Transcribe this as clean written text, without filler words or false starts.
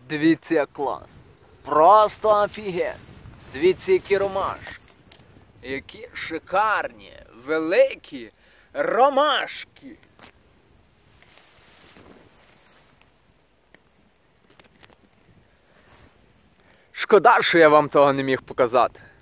Дивіться, як клас. Просто офігенно. Дивіться, які ромашки. Які шикарні, великі ромашки. Шкода, що я вам того не міг показати.